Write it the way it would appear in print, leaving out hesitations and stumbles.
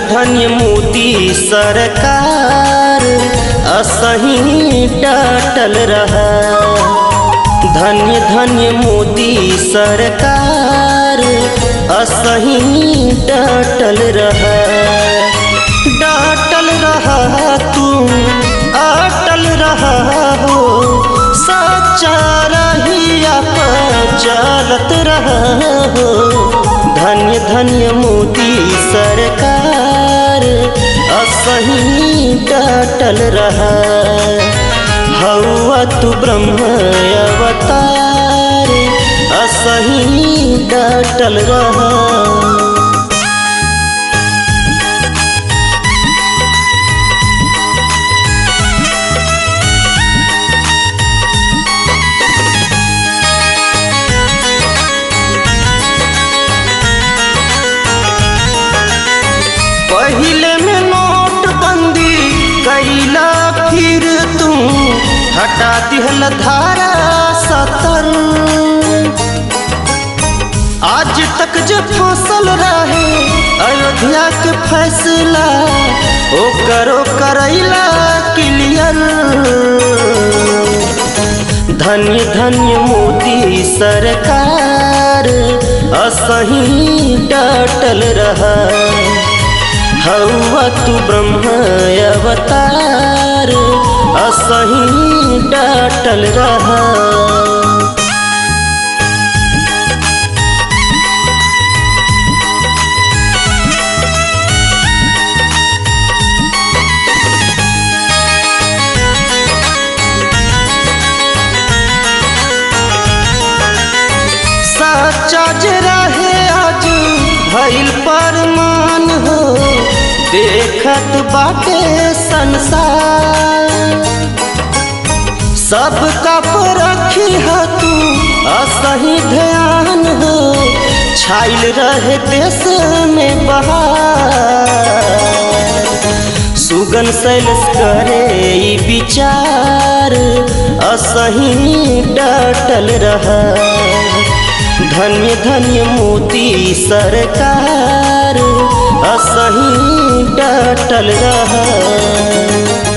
धन्य मोदी सरकार असही डटल रहा। धन्य धन्य मोदी सरकार असही डटल रहा। डटल रहा तू अटल रहा हो, सच्चा रहिया पर चलत रहा हो। धन्य धन्य मोदी सरकार असही डटल रहा। हौवा तू ब्रह्म अवतार असही डटल रहा। पहिले में नोटबंदी कैला, फिर तू हटा दिहल धारा 70। आज तक जो फसल रहे अयोध्या के फैसला, ओ करो करैला क्लियर। धन्य धन्य मोदी सरकार असही डटल रहा। हौवा तू ब्रह्म अवतार असही डटल रहा। सच्चा जे रहे आज भइल परमान हो, देखत बाटे संसार। सबका परखी है तू असही ध्यान हो, छाइल रहे देश में बहार। सुगन सैलस करे ई विचार असही डटल रहा। धन्य धन्य मोदी सरकार असही डटल रहा।